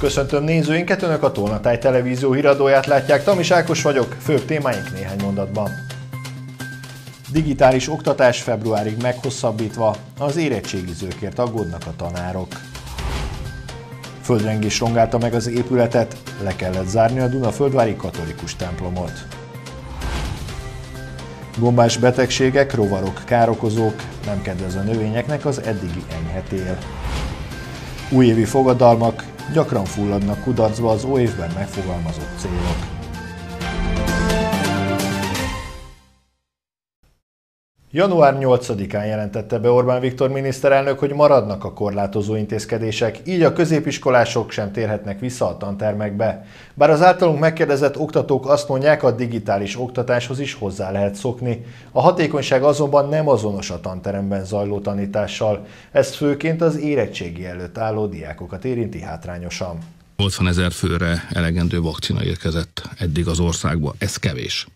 Köszöntöm nézőinket, Önök a Tolnatáj televízió híradóját látják. Tamis Ákos vagyok, főbb témáink néhány mondatban. Digitális oktatás februárig meghosszabbítva, az érettségizőkért aggódnak a tanárok. Földrengés rongálta meg az épületet, le kellett zárni a Dunaföldvári katolikus templomot. Gombás betegségek, rovarok, károkozók, nem kedvez a növényeknek az eddigi enyhe tél. Újévi fogadalmak, gyakran fulladnak kudarcba az óévben megfogalmazott célok. Január 8-án jelentette be Orbán Viktor miniszterelnök, hogy maradnak a korlátozó intézkedések, így a középiskolások sem térhetnek vissza a tantermekbe. Bár az általunk megkérdezett oktatók azt mondják, a digitális oktatáshoz is hozzá lehet szokni. A hatékonyság azonban nem azonos a tanteremben zajló tanítással. Ez főként az érettségi előtt álló diákokat érinti hátrányosan. 80 000 főre elegendő vakcina érkezett eddig az országba, ez kevés.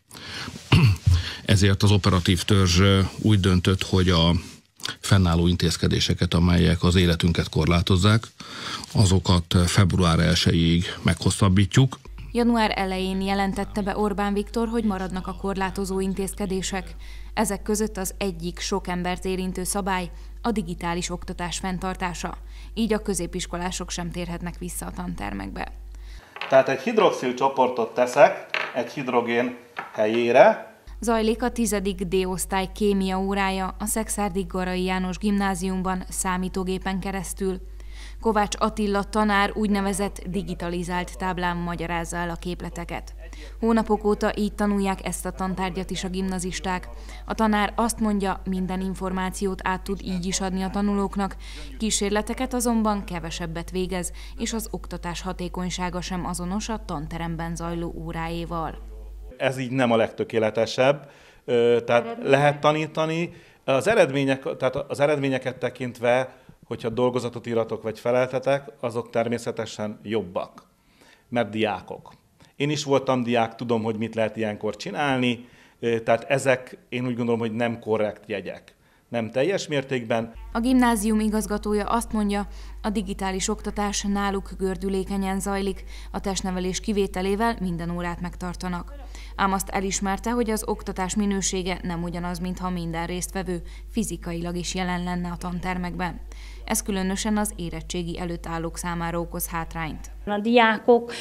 Ezért az operatív törzs úgy döntött, hogy a fennálló intézkedéseket, amelyek az életünket korlátozzák, azokat február 1-ig meghosszabbítjuk. Január elején jelentette be Orbán Viktor, hogy maradnak a korlátozó intézkedések. Ezek között az egyik sok embert érintő szabály a digitális oktatás fenntartása. Így a középiskolások sem térhetnek vissza a tantermekbe. Tehát egy hidroxil csoportot teszek egy hidrogén helyére. Zajlik a 10. D-osztály kémia órája a Szekszárdi-Garai János Gimnáziumban számítógépen keresztül. Kovács Attila tanár úgynevezett digitalizált táblán magyarázza el a képleteket. Hónapok óta így tanulják ezt a tantárgyat is a gimnazisták. A tanár azt mondja, minden információt át tud így is adni a tanulóknak, kísérleteket azonban kevesebbet végez, és az oktatás hatékonysága sem azonos a tanteremben zajló óráéval. Ez így nem a legtökéletesebb, tehát lehet tanítani. Az eredményeket tekintve, hogyha dolgozatot íratok vagy feleltetek, azok természetesen jobbak, mert diákok. Én is voltam diák, tudom, hogy mit lehet ilyenkor csinálni, tehát ezek én úgy gondolom, hogy nem korrekt jegyek. Nem teljes mértékben. A gimnázium igazgatója azt mondja, a digitális oktatás náluk gördülékenyen zajlik, a testnevelés kivételével minden órát megtartanak. Ám azt elismerte, hogy az oktatás minősége nem ugyanaz, mintha minden résztvevő fizikailag is jelen lenne a tantermekben. Ez különösen az érettségi előtt állók számára okoz hátrányt. A diákok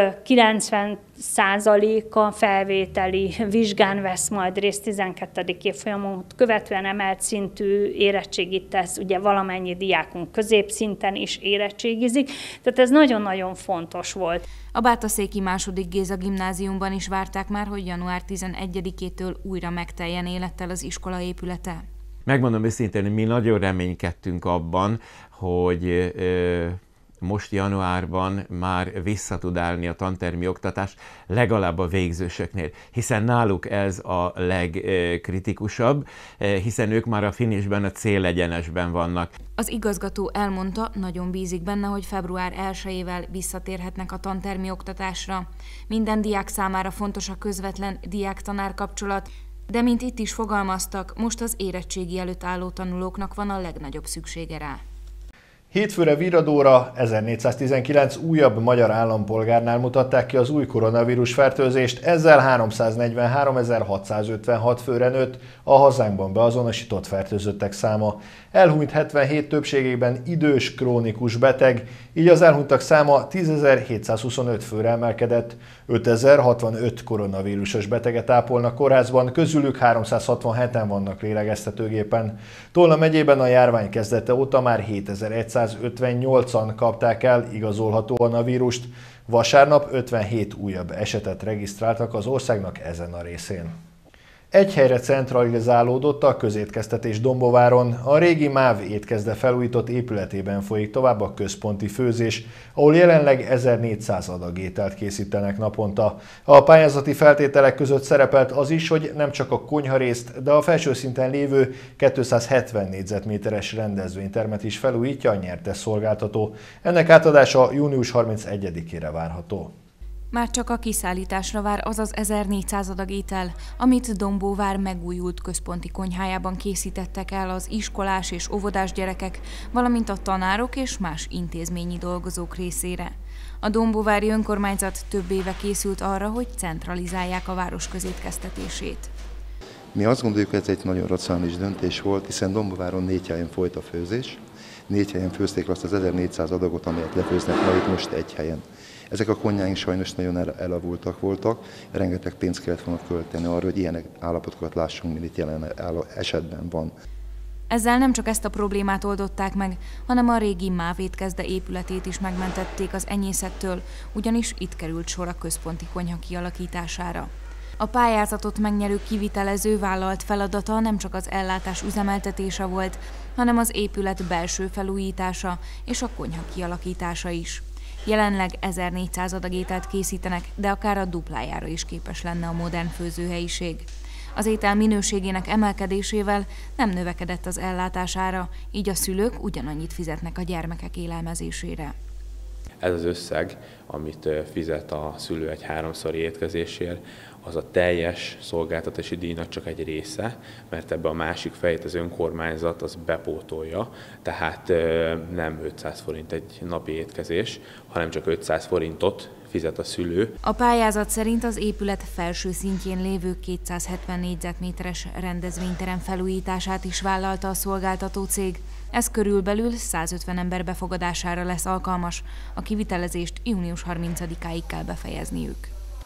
90%-a felvételi vizsgán vesz majd részt 12. évfolyamot követően emelt szintű érettségit tesz, ugye valamennyi diákunk középszinten is érettségizik, tehát ez nagyon-nagyon fontos volt. A Bátaszéki II. Géza gimnáziumban is várták már, hogy január 11-től újra megteljen élettel az iskola épülete. Megmondom őszintén, hogy mi nagyon reménykedtünk abban, hogy most januárban már vissza tud állni a tantermi oktatás, legalább a végzősöknél, hiszen náluk ez a legkritikusabb, hiszen ők már a finisben, a célegyenesben vannak. Az igazgató elmondta, nagyon bízik benne, hogy február 1-ével visszatérhetnek a tantermi oktatásra. Minden diák számára fontos a közvetlen diák-tanár kapcsolat, de mint itt is fogalmaztak, most az érettségi előtt álló tanulóknak van a legnagyobb szüksége rá. Hétfőre Viradóra 1419 újabb magyar állampolgárnál mutatták ki az új koronavírus fertőzést, ezzel 343.656 főre nőtt a hazánkban beazonosított fertőzöttek száma. Elhunyt 77 többségében idős, krónikus beteg, így az elhunytak száma 10.725 főre emelkedett. 5.065 koronavírusos beteget ápolnak kórházban, közülük 367-en vannak lélegeztetőgépen. Tolna megyében a járvány kezdete óta már 7158-an kapták el igazolhatóan a vírust. Vasárnap 57 újabb esetet regisztráltak az országnak ezen a részén. Egy helyre centralizálódott a közétkeztetés Dombováron, a régi MÁV étkezde felújított épületében folyik tovább a központi főzés, ahol jelenleg 1400 adag ételt készítenek naponta. A pályázati feltételek között szerepelt az is, hogy nem csak a konyharészt, de a felső szinten lévő 270 négyzetméteres rendezvénytermet is felújítja a nyertes szolgáltató. Ennek átadása június 31-ére várható. Már csak a kiszállításra vár az az 1400 adag étel, amit Dombóvár megújult központi konyhájában készítettek el az iskolás és óvodás gyerekek, valamint a tanárok és más intézményi dolgozók részére. A dombovári önkormányzat több éve készült arra, hogy centralizálják a város közétkeztetését. Mi azt gondoljuk, hogy ez egy nagyon racionális döntés volt, hiszen Dombováron 4 helyen folyt a főzés. 4 helyen főzték azt az 1400 adagot, amelyet lefőznek ma itt most 1 helyen. Ezek a konyháink sajnos nagyon elavultak voltak, rengeteg pénzt kellett volna költeni arra, hogy ilyen állapotokat lássunk, mint itt jelen esetben van. Ezzel nem csak ezt a problémát oldották meg, hanem a régi MÁV étkezde épületét is megmentették az enyészettől, ugyanis itt került sor a központi konyha kialakítására. A pályázatot megnyerő kivitelező vállalt feladata nem csak az ellátás üzemeltetése volt, hanem az épület belső felújítása és a konyha kialakítása is. Jelenleg 1400 adag ételt készítenek, de akár a duplájára is képes lenne a modern főzőhelyiség. Az étel minőségének emelkedésével nem növekedett az ellátására, így a szülők ugyanannyit fizetnek a gyermekek élelmezésére. Ez az összeg, amit fizet a szülő egy 3-szori étkezésért, az a teljes szolgáltatási díjnak csak egy része, mert ebbe a másik fejét az önkormányzat az bepótolja, tehát nem 500 forint egy napi étkezés, hanem csak 500 forintot fizet a szülő. A pályázat szerint az épület felső szintjén lévő 270 négyzetméteres rendezvényterem felújítását is vállalta a szolgáltató cég. Ez körülbelül 150 ember befogadására lesz alkalmas. A kivitelezést június 30-áig kell befejezniük.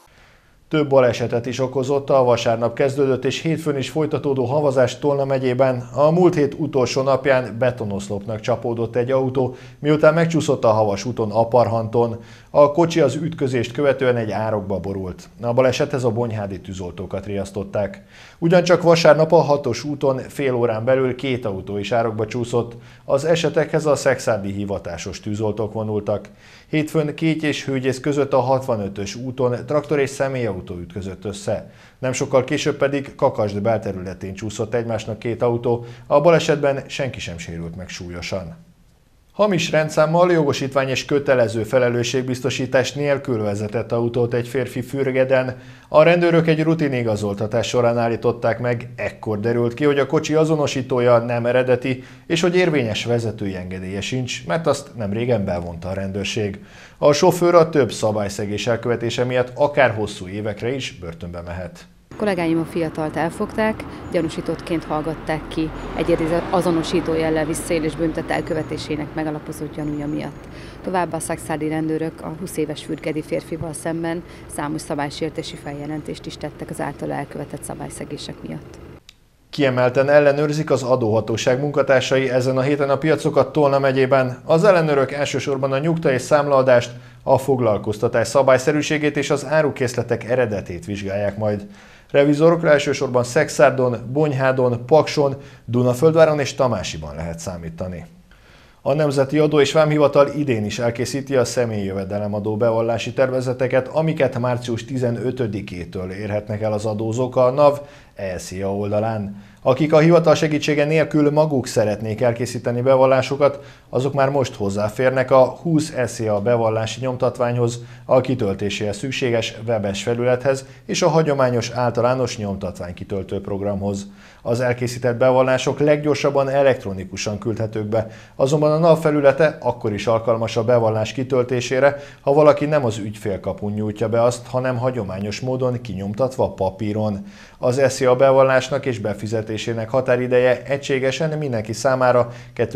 Több balesetet is okozott a vasárnap kezdődött és hétfőn is folytatódó havazás Tolna megyében. A múlt hét utolsó napján betonoszlopnak csapódott egy autó, miután megcsúszott a havas úton Aparhanton. A kocsi az ütközést követően egy árokba borult. A balesethez a bonyhádi tűzoltókat riasztották. Ugyancsak vasárnap a 6-os úton fél órán belül 2 autó is árokba csúszott. Az esetekhez a szekszárdi hivatásos tűzoltók vonultak. Hétfőn Kéty és Hőgyész között a 65-ös úton traktor és személyautó ütközött össze. Nem sokkal később pedig Kakasd belterületén csúszott egymásnak 2 autó, a balesetben senki sem sérült meg súlyosan. Hamis rendszámmal, jogosítvány és kötelező felelősségbiztosítás nélkül vezetett autót egy férfi Fürgeden. A rendőrök egy rutinigazoltatás során állították meg, ekkor derült ki, hogy a kocsi azonosítója nem eredeti, és hogy érvényes vezetői engedélye sincs, mert azt nem régen belvonta a rendőrség. A sofőr a több szabályszegés elkövetése miatt akár hosszú évekre is börtönbe mehet. A kollégáim a fiatalt elfogták, gyanúsítottként hallgatták ki egyedi azonosító jellel visszaélés bűntet elkövetésének megalapozott gyanúja miatt. Továbbá a szekszárdi rendőrök a 20 éves fürgedi férfival szemben számos szabálysértési feljelentést is tettek az általa elkövetett szabályszegések miatt. Kiemelten ellenőrzik az adóhatóság munkatársai ezen a héten a piacokat Tolna megyében. Az ellenőrök elsősorban a nyugta és számlaadást, a foglalkoztatás szabályszerűségét és az árukészletek eredetét vizsgálják majd. Revizorokra elsősorban Szekszárdon, Bonyhádon, Pakson, Dunaföldváron és Tamásiban lehet számítani. A Nemzeti Adó és Vámhivatal idén is elkészíti a személyi jövedelemadó bevallási tervezeteket, amiket március 15-től érhetnek el az adózók a NAV ESZIA oldalán. Akik a hivatal segítsége nélkül maguk szeretnék elkészíteni bevallásokat, azok már most hozzáférnek a 20 ESZIA bevallási nyomtatványhoz, a kitöltéséhez szükséges webes felülethez és a hagyományos általános nyomtatványkitöltő programhoz. Az elkészített bevallások leggyorsabban elektronikusan küldhetők be, azonban a NAV felülete akkor is alkalmas a bevallás kitöltésére, ha valaki nem az ügyfélkapun nyújtja be azt, hanem hagyományos módon kinyomtatva papíron. Az ESZIA bevallásnak és befizetésének határideje egységesen mindenki számára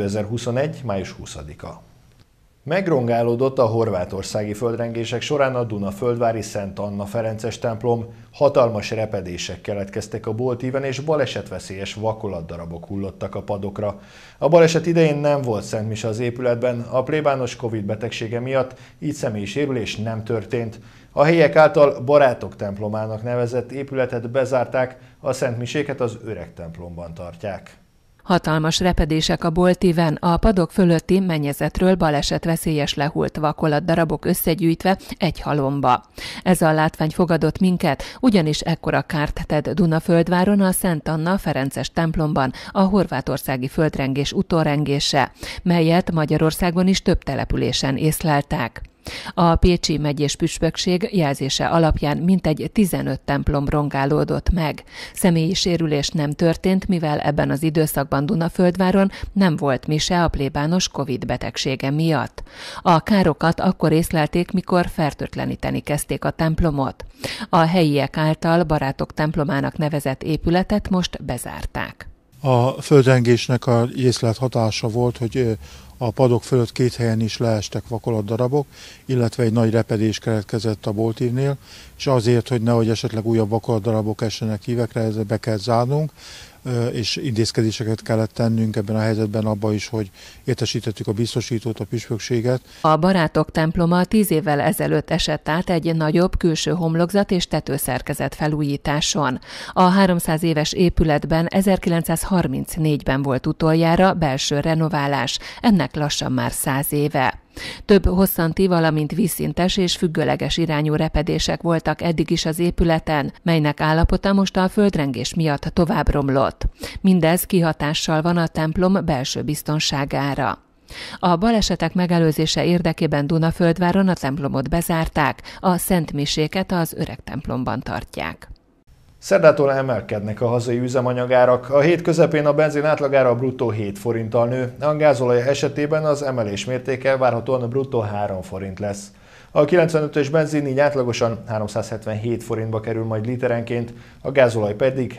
2021. május 20-a. Megrongálódott a horvátországi földrengések során a Dunaföldvári Szent Anna Ferences templom. Hatalmas repedések keletkeztek a boltíven, és balesetveszélyes vakolatdarabok hullottak a padokra. A baleset idején nem volt szentmise az épületben, a plébános Covid betegsége miatt így személyi sérülés nem történt. A helyiek által Barátok templomának nevezett épületet bezárták, a szentmiséket az öreg templomban tartják. Hatalmas repedések a boltíven, a padok fölötti mennyezetről balesetveszélyes lehult vakolatdarabok összegyűjtve egy halomba. Ez a látvány fogadott minket, ugyanis ekkora kárt tett Dunaföldváron a Szent Anna Ferences templomban a horvátországi földrengés utórengése, melyet Magyarországon is több településen észleltek. A Pécsi megyés püspökség jelzése alapján mintegy 15 templom rongálódott meg. Személyi sérülés nem történt, mivel ebben az időszakban Dunaföldváron nem volt mise a plébános Covid betegsége miatt. A károkat akkor észlelték, mikor fertőtleníteni kezdték a templomot. A helyiek által Barátok templomának nevezett épületet most bezárták. A földrengésnek a észlelt hatása volt, hogy a padok fölött 2 helyen is leestek vakolatdarabok, illetve egy nagy repedés keletkezett a boltívnél, és azért, hogy nehogy esetleg újabb vakolatdarabok essenek hívekre, ezzel be kell zárnunk, és intézkedéseket kellett tennünk ebben a helyzetben abban is, hogy értesítettük a biztosítót, a püspökséget. A Barátok temploma 10 évvel ezelőtt esett át egy nagyobb külső homlokzat és tetőszerkezet felújításon. A 300 éves épületben 1934-ben volt utoljára belső renoválás, ennek lassan már 100 éve. Több hosszanti, valamint vízszintes és függőleges irányú repedések voltak eddig is az épületen, melynek állapota most a földrengés miatt tovább romlott. Mindez kihatással van a templom belső biztonságára. A balesetek megelőzése érdekében Dunaföldváron a templomot bezárták, a szentmiséket az öreg templomban tartják. Szerdától emelkednek a hazai üzemanyagárak. A hét közepén a benzin átlagára bruttó 7 forinttal nő, a gázolaj esetében az emelés mértéke várhatóan bruttó 3 forint lesz. A 95-ös benzin így átlagosan 377 forintba kerül majd literenként, a gázolaj pedig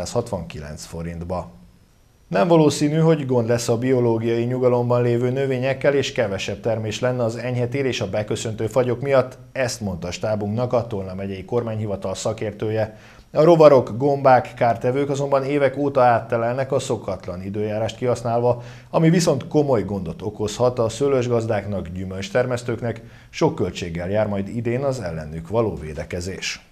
369 forintba. Nem valószínű, hogy gond lesz a biológiai nyugalomban lévő növényekkel, és kevesebb termés lenne az enyhe tél és a beköszöntő fagyok miatt, ezt mondta stábunknak a Tolna megyei kormányhivatal szakértője. A rovarok, gombák, kártevők azonban évek óta áttelelnek a szokatlan időjárást kihasználva, ami viszont komoly gondot okozhat a szőlősgazdáknak, gyümölcstermesztőknek, sok költséggel jár majd idén az ellenük való védekezés.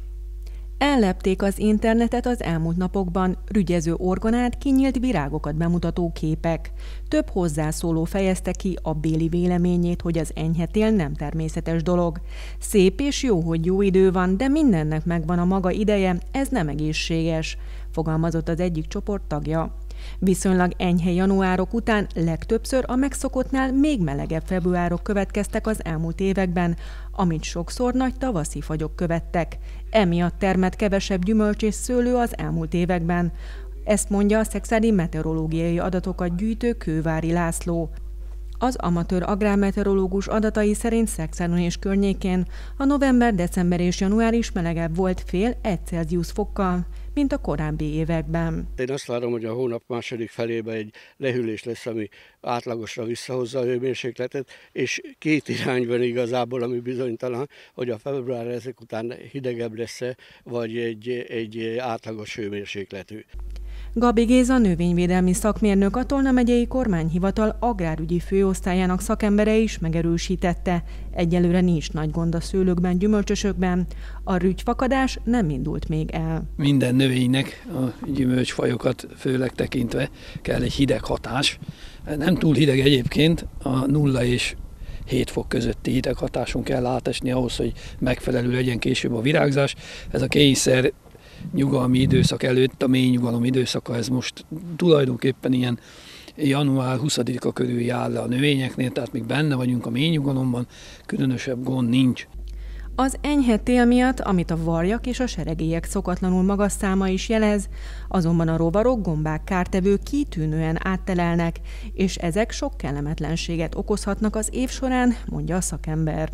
Ellepték az internetet az elmúlt napokban rügyező orgonát, kinyílt virágokat bemutató képek. Több hozzászóló fejezte ki abbéli véleményét, hogy az enyhe tél nem természetes dolog. Szép és jó, hogy jó idő van, de mindennek megvan a maga ideje, ez nem egészséges, fogalmazott az egyik csoport tagja. Viszonylag enyhe januárok után legtöbbször a megszokottnál még melegebb februárok következtek az elmúlt években, amit sokszor nagy tavaszi fagyok követtek. Emiatt termett kevesebb gyümölcs és szőlő az elmúlt években. Ezt mondja a szekszárdi meteorológiai adatokat gyűjtő Kővári László. Az amatőr agrármeteorológus adatai szerint Szekszárdon és környékén a november, december és január is melegebb volt fél 1 Celsius fokkal, mint a korábbi években. Én azt várom, hogy a hónap második felében egy lehűlés lesz, ami átlagosra visszahozza a hőmérsékletet, és két irányban igazából, ami bizonytalan, hogy a február ezek után hidegebb lesz-e, vagy egy átlagos hőmérsékletű. Gabi Géza növényvédelmi szakmérnök, a Tolna megyei kormányhivatal agrárügyi főosztályának szakembere is megerősítette. Egyelőre nincs nagy gond a szőlőkben, gyümölcsösökben. A rügyfakadás nem indult még el. Minden növénynek, a gyümölcsfajokat főleg tekintve kell egy hideg hatás. Nem túl hideg egyébként, a 0 és 7 fok közötti hideghatáson kell átesni ahhoz, hogy megfelelő legyen később a virágzás. Ez a kényszer nyugalmi időszak előtt, a mély nyugalom időszaka, ez most tulajdonképpen ilyen január 20-a körül jár le a növényeknél, tehát még benne vagyunk a mély nyugalomban, különösebb gond nincs. Az enyhe tél miatt, amit a varjak és a seregélyek szokatlanul magas száma is jelez, azonban a rovarok, gombák, kártevők kitűnően áttelelnek, és ezek sok kellemetlenséget okozhatnak az év során, mondja a szakember.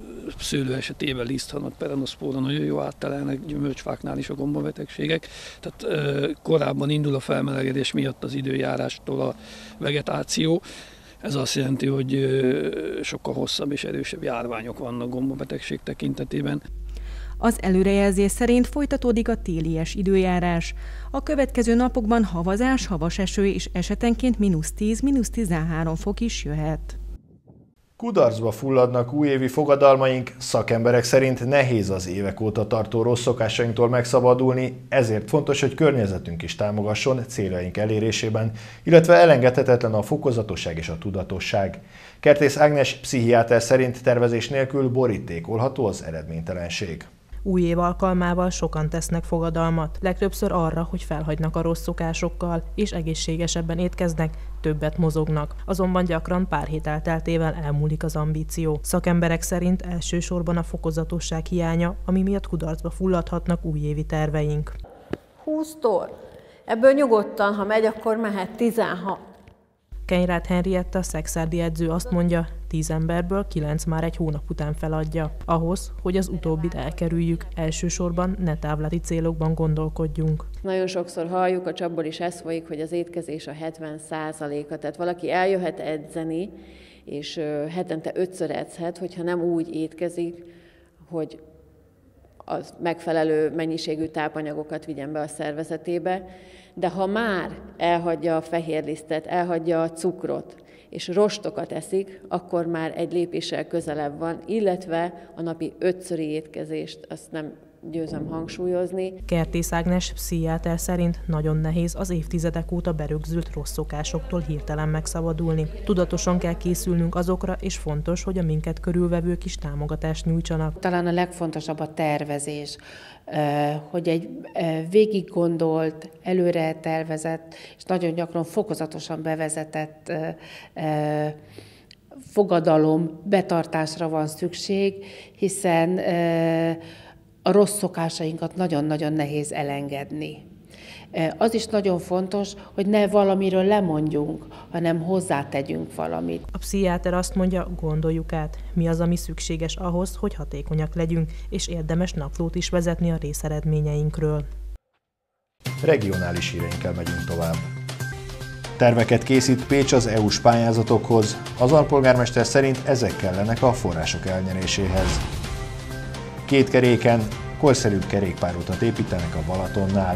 Szőlő esetében liszthanat, perenoszpóra nagyon jó áttelelnek, gyümölcsfáknál is a gombabetegségek. Tehát korábban indul a felmelegedés miatt az időjárástól a vegetáció. Ez azt jelenti, hogy sokkal hosszabb és erősebb járványok vannak gombabetegség tekintetében. Az előrejelzés szerint folytatódik a télies időjárás. A következő napokban havazás, havas eső és esetenként -10, -13 fok is jöhet. Kudarcba fulladnak újévi fogadalmaink, szakemberek szerint nehéz az évek óta tartó rossz szokásainktól megszabadulni, ezért fontos, hogy környezetünk is támogasson céljaink elérésében, illetve elengedhetetlen a fokozatosság és a tudatosság. Kertész Ágnes pszichiáter szerint tervezés nélkül borítékolható az eredménytelenség. Új év alkalmával sokan tesznek fogadalmat, legtöbbször arra, hogy felhagynak a rossz szokásokkal, és egészségesebben étkeznek, többet mozognak. Azonban gyakran pár hét elteltével elmúlik az ambíció. Szakemberek szerint elsősorban a fokozatosság hiánya, ami miatt kudarcba fulladhatnak újévi terveink. 20 tor. Ebből nyugodtan, ha megy, akkor mehet 16. Kenyráth Henrietta, szekszárdi edző azt mondja, 10 emberből 9 már egy hónap után feladja. Ahhoz, hogy az utóbbit elkerüljük, elsősorban ne távlati célokban gondolkodjunk. Nagyon sokszor halljuk, a csapból is ez folyik, hogy az étkezés a 70%-a. Tehát valaki eljöhet edzeni, és hetente 5-ször edzhet, hogyha nem úgy étkezik, hogy az megfelelő mennyiségű tápanyagokat vigyen be a szervezetébe, de ha már elhagyja a fehérlisztet, elhagyja a cukrot, és rostokat eszik, akkor már egy lépéssel közelebb van, illetve a napi 5-szöri étkezést, azt nem győzöm hangsúlyozni. Kertész Ágnes, pszichiáter szerint nagyon nehéz az évtizedek óta berögzült rossz szokásoktól hirtelen megszabadulni. Tudatosan kell készülnünk azokra, és fontos, hogy a minket körülvevők is támogatást nyújtsanak. Talán a legfontosabb a tervezés, hogy egy végig gondolt, előre tervezett, és nagyon gyakran fokozatosan bevezetett fogadalom betartásra van szükség, hiszen a rossz szokásainkat nagyon-nagyon nehéz elengedni. Az is nagyon fontos, hogy ne valamiről lemondjunk, hanem hozzátegyünk valamit. A pszichiáter azt mondja, gondoljuk át, mi az, ami szükséges ahhoz, hogy hatékonyak legyünk, és érdemes naplót is vezetni a részeredményeinkről. Regionális híreinkkel megyünk tovább. Terveket készít Pécs az EU-s pályázatokhoz. Az alpolgármester szerint ezek kellenek a források elnyeréséhez. Kétkeréken korszerűbb kerékpárutat építenek a Balatonnál.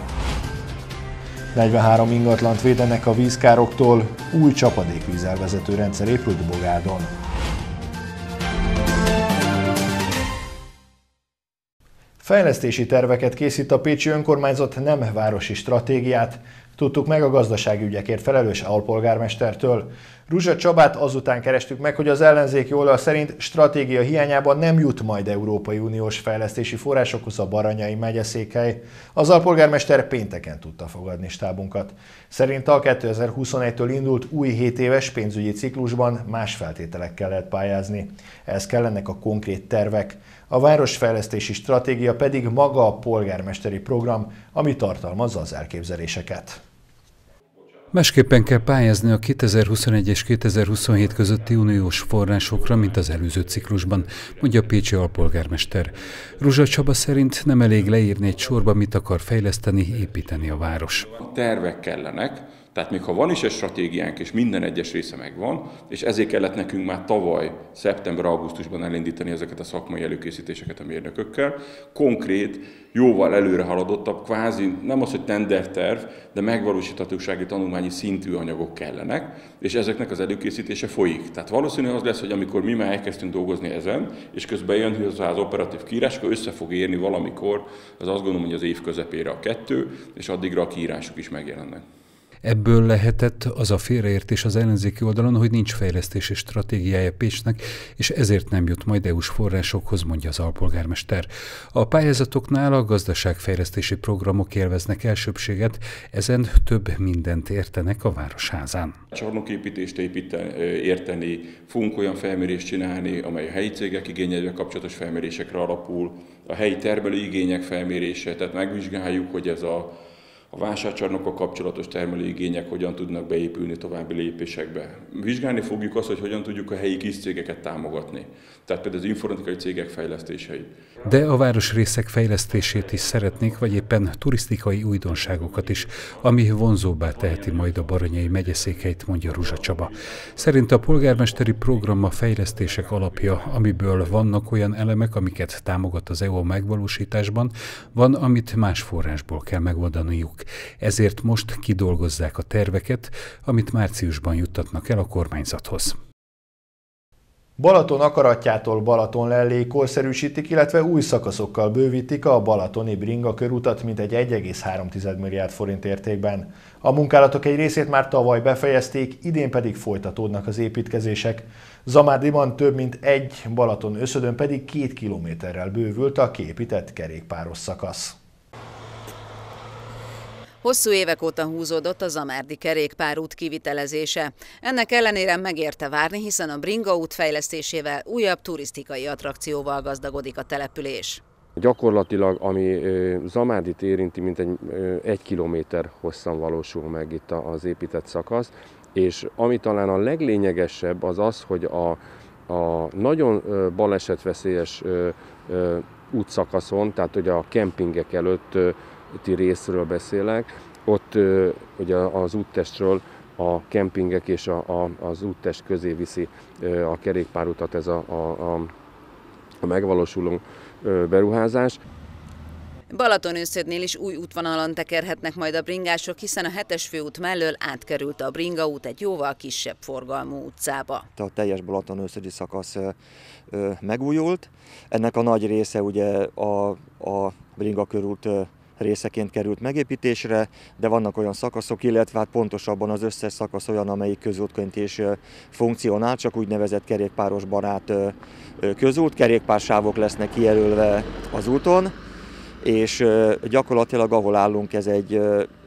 43 ingatlant védenek a vízkároktól, új csapadékvízelvezető rendszer épült Bogádon. Fejlesztési terveket készít a pécsi önkormányzat, nem városi stratégiát. Tudtuk meg a gazdasági ügyekért felelős alpolgármestertől. Ruzsa Csabát azután kerestük meg, hogy az ellenzéki oldal szerint stratégia hiányában nem jut majd Európai Uniós fejlesztési forrásokhoz a Baranyai megyeszékhely. Az alpolgármester pénteken tudta fogadni stábunkat. Szerint a 2021-től indult új 7 éves pénzügyi ciklusban más feltételekkel lehet pályázni. Ehhez kellenek a konkrét tervek. A városfejlesztési stratégia pedig maga a polgármesteri program, ami tartalmazza az elképzeléseket. Másképpen kell pályázni a 2021 és 2027 közötti uniós forrásokra, mint az előző ciklusban, mondja a pécsi alpolgármester. Ruzsa Csaba szerint nem elég leírni egy sorba, mit akar fejleszteni, építeni a város. A tervek kellenek, tehát még ha van is egy stratégiánk, és minden egyes része megvan, és ezért kellett nekünk már tavaly, szeptember-augusztusban elindítani ezeket a szakmai előkészítéseket a mérnökökkel, konkrét, jóval előre haladottabb, kvázi nem az, hogy tenderterv, de megvalósíthatósági tanulmányi szintű anyagok kellenek, és ezeknek az előkészítése folyik. Tehát valószínűleg az lesz, hogy amikor mi már elkezdtünk dolgozni ezen, és közben jön hozzá az operatív kiírás, akkor össze fog érni valamikor, az azt gondolom, hogy az év közepére a 2, és addigra a kiírások is megjelennek. Ebből lehetett az a félreértés az ellenzéki oldalon, hogy nincs fejlesztési stratégiája Pécsnek, és ezért nem jut majd EU-s forrásokhoz, mondja az alpolgármester. A pályázatoknál a gazdaságfejlesztési programok élveznek elsőbséget, ezen több mindent értenek a Városházán. Csarnoképítést érteni, fogunk olyan felmérést csinálni, amely a helyi cégek igényeivel kapcsolatos felmérésekre alapul, a helyi termelői igények felmérése, tehát megvizsgáljuk, hogy ez a vásárcsarnokkal kapcsolatos termelőigények hogyan tudnak beépülni további lépésekbe. Vizsgálni fogjuk azt, hogy hogyan tudjuk a helyi kis cégeket támogatni. Tehát például az informatikai cégek fejlesztéseit. De a városrészek fejlesztését is szeretnék, vagy éppen turisztikai újdonságokat is, ami vonzóbbá teheti majd a Baranyai megyeszékhelyt, mondja Ruzsa Csaba. Szerint a polgármesteri program a fejlesztések alapja, amiből vannak olyan elemek, amiket támogat az EU megvalósításban, van, amit más forrásból kell megoldaniuk. Ezért most kidolgozzák a terveket, amit márciusban juttatnak el a kormányzathoz. Balaton akaratjától Balatonlelléig korszerűsítik, illetve új szakaszokkal bővítik a balatoni Bringa körutat mintegy 1,3 milliárd forint értékben. A munkálatok egy részét már tavaly befejezték, idén pedig folytatódnak az építkezések. Zamárdiban több mint egy, Balaton-Öszödön pedig 2 kilométerrel bővült a kiépített kerékpáros szakasz. Hosszú évek óta húzódott a zamárdi kerékpárút kivitelezése. Ennek ellenére megérte várni, hiszen a Bringa út fejlesztésével újabb turisztikai attrakcióval gazdagodik a település. Gyakorlatilag, ami Zamárdit érinti, mintegy 1 kilométer hosszan valósul meg itt az épített szakasz, és ami talán a leglényegesebb az az, hogy a nagyon balesetveszélyes útszakaszon, tehát ugye a kempingek előtti részről beszélek, ott ugye az úttestről a kempingek és az úttest közé viszi a kerékpárutat ez a megvalósuló beruházás. Balaton-Öszödnél is új útvonalon tekerhetnek majd a bringások, hiszen a 7-es főút mellől átkerült a Bringa út egy jóval kisebb forgalmú utcába. A teljes Balaton-Öszödi szakasz megújult. Ennek a nagy része ugye a Bringa körút részeként került megépítésre, de vannak olyan szakaszok, illetve hát pontosabban az összes szakasz olyan, amelyik közútként is funkcionál, csak úgynevezett kerékpáros barát közút, kerékpársávok lesznek kijelölve az úton, és gyakorlatilag ahol állunk, ez egy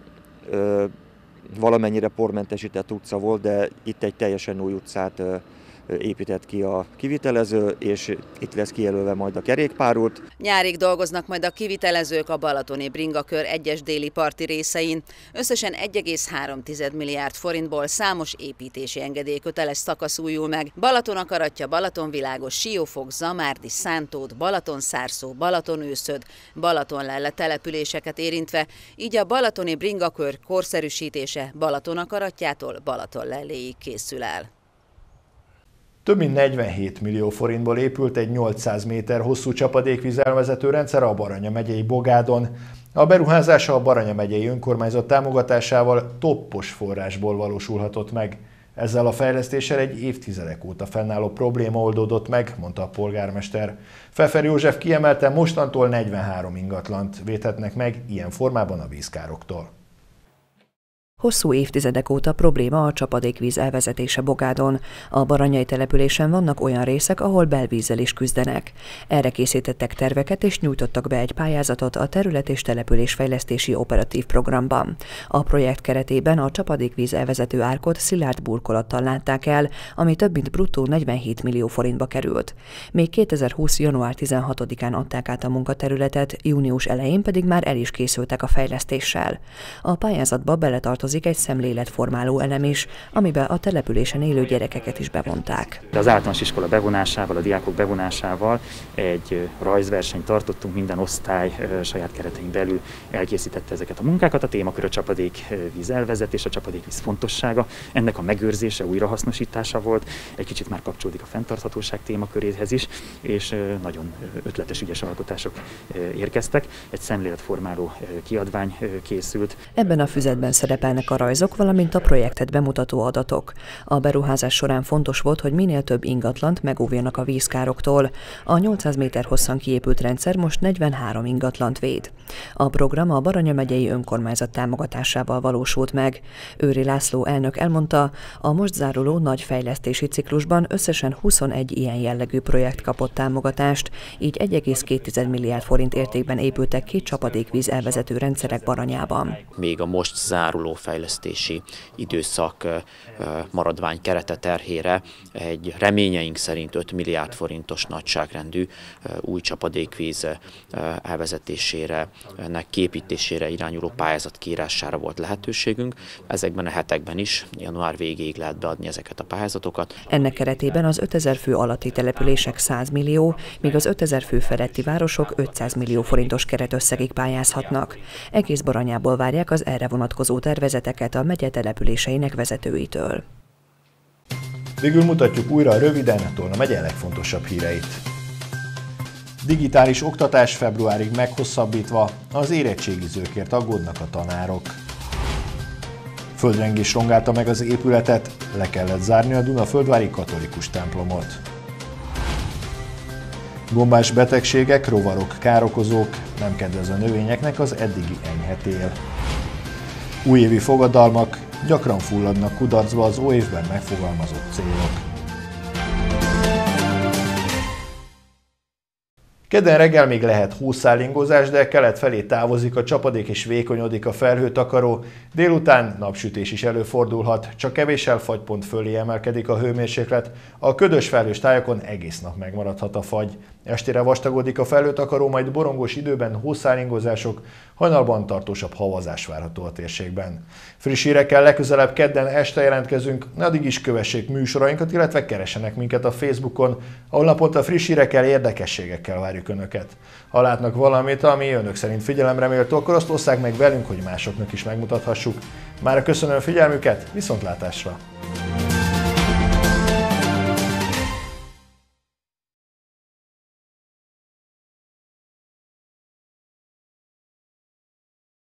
valamennyire pormentesített utca volt, de itt egy teljesen új utcát épített ki a kivitelező, és itt lesz kijelölve majd a kerékpárút. Nyárig dolgoznak majd a kivitelezők a balatoni Bringa kör egyes déli parti részein. Összesen 1,3 milliárd forintból számos építési engedélyköteles szakasz újul meg. Balatonakaratja, Balatonvilágos, Siófok, Zamárdi, Szántód, Balatonszárszó, Balatonőszöd, Balatonlelle településeket érintve, így a balatoni Bringa kör korszerűsítése Balatonakaratjától Balatonlelléig készül el. Több mint 47 millió forintból épült egy 800 méter hosszú csapadékvízelvezető rendszer a Baranya megyei Bogádon. A beruházása a Baranya megyei önkormányzat támogatásával toppos forrásból valósulhatott meg. Ezzel a fejlesztéssel egy évtizedek óta fennálló probléma oldódott meg, mondta a polgármester. Pfeffer József kiemelte, mostantól 43 ingatlant védhetnek meg ilyen formában a vízkároktól. Hosszú évtizedek óta probléma a csapadékvíz elvezetése Bogádon. A baranyai településen vannak olyan részek, ahol belvízzel is küzdenek. Erre készítettek terveket és nyújtottak be egy pályázatot a terület- és településfejlesztési operatív programban. A projekt keretében a csapadékvíz elvezető árkot szilárd burkolattal látták el, ami több mint bruttó 47 millió forintba került. Még 2020. január 16-án adták át a munkaterületet, június elején pedig már el is készültek a fejlesztéssel. A pályázatba beletartozik egy szemléletformáló elem is, amiben a településen élő gyerekeket is bevonták. De az általános iskola bevonásával, a diákok bevonásával egy rajzversenyt tartottunk, minden osztály saját keretein belül elkészítette ezeket a munkákat. A témakör a csapadékvíz elvezetés, a csapadékvíz fontossága, ennek a megőrzése, újrahasznosítása volt, egy kicsit már kapcsolódik a fenntarthatóság témaköréhez is, és nagyon ötletes, ügyes alkotások érkeztek. Egy szemléletformáló kiadvány készült. Ebben a füzetben szerepelnek a rajzok, valamint a projektet bemutató adatok. A beruházás során fontos volt, hogy minél több ingatlant megóvjanak a vízkároktól. A 800 méter hosszan kiépült rendszer most 43 ingatlant véd. A program a Baranya megyei önkormányzat támogatásával valósult meg. Őri László elnök elmondta, a most záruló nagy fejlesztési ciklusban összesen 21 ilyen jellegű projekt kapott támogatást, így 1,2 milliárd forint értékben épültek ki csapadékvíz elvezető rendszerek Baranyában. Még a most záruló fejlesztési időszak maradvány kerete terhére egy reményeink szerint 5 milliárd forintos nagyságrendű új csapadékvíz elvezetésére, ennek kiépítésére irányuló pályázat kiírására volt lehetőségünk. Ezekben a hetekben is, január végéig lehet beadni ezeket a pályázatokat. Ennek keretében az 5000 fő alatti települések 100 millió, míg az 5000 fő feletti városok 500 millió forintos keretösszegig pályázhatnak. Egész Baranyából várják az erre vonatkozó tervezeteket a megye településeinek vezetőitől. Végül mutatjuk újra röviden Tolna megye legfontosabb híreit. Digitális oktatás februárig meghosszabbítva, az érettségizőkért aggódnak a tanárok. Földrengés rongálta meg az épületet, le kellett zárni a Dunaföldvári katolikus templomot. Gombás betegségek, rovarok, károkozók, nem kedvez a növényeknek az eddigi enyhe tél. Újévi fogadalmak, gyakran fulladnak kudarcba az óévben megfogalmazott célok. Kedden reggel még lehet hószálingozás, de kelet felé távozik a csapadék és vékonyodik a felhőtakaró. Délután napsütés is előfordulhat, csak kevéssel fagypont fölé emelkedik a hőmérséklet. A ködös felhős tájakon egész nap megmaradhat a fagy. Estére vastagodik a felhőtakaró, majd borongós időben hószálingozások, hajnalban tartósabb havazás várható a térségben. Friss hírekkel legközelebb kedden este jelentkezünk, addig is kövessék műsorainkat, illetve keressenek minket a Facebookon, ahol naponta friss hírekkel, érdekességekkel várjuk Önöket. Ha látnak valamit, ami Önök szerint figyelemre méltó, akkor azt osszák meg velünk, hogy másoknak is megmutathassuk. Mára köszönöm a figyelmüket, viszontlátásra!